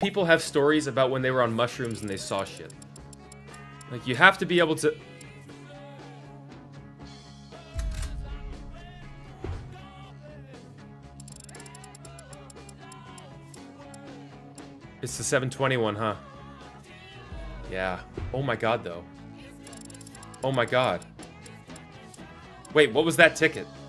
people have stories about when they were on mushrooms and they saw shit. Like, you have to be able to... It's the 721, huh? Yeah. Oh my god, though. Oh my god. Wait, what was that ticket?